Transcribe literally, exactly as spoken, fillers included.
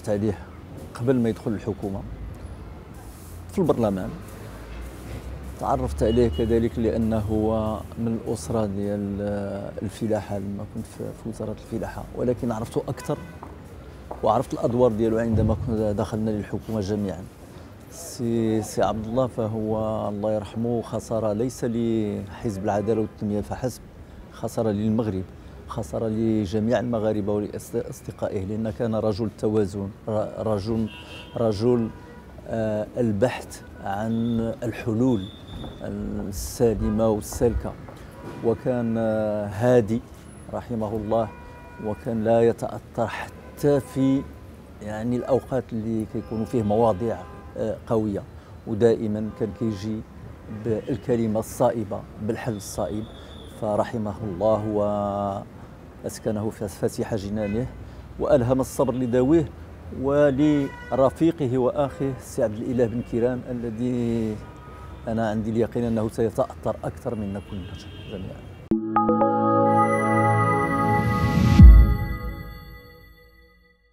تعرفت عليه قبل ما يدخل الحكومة في البرلمان. تعرفت عليه كذلك لأنه هو من الأسرة ديال الفلاحة لما كنت في وزارة الفلاحة، ولكن عرفته أكثر وعرفت الأدوار ديالو عندما كنا دخلنا للحكومة جميعا. سي سي عبد الله فهو الله يرحمه خسارة ليس لحزب العدالة والتنمية فحسب، خسارة للمغرب، خسارة لجميع المغاربة ولأصدقائه، لأن كان رجل توازن، رجل رجل آه البحث عن الحلول السالمة والسالكة، وكان آه هادي رحمه الله، وكان لا يتأثر حتى في يعني الأوقات اللي كيكونوا فيه مواضيع آه قوية، ودائما كان كيجي بالكلمة الصائبة بالحل الصائب. فرحمه الله وأسكنه فسيح جنانه وألهم الصبر لذويه ولرفيقه وآخيه السي عبد الإله بن كيران، الذي أنا عندي اليقين أنه سيتأثر أكثر منا كلنا جميعا.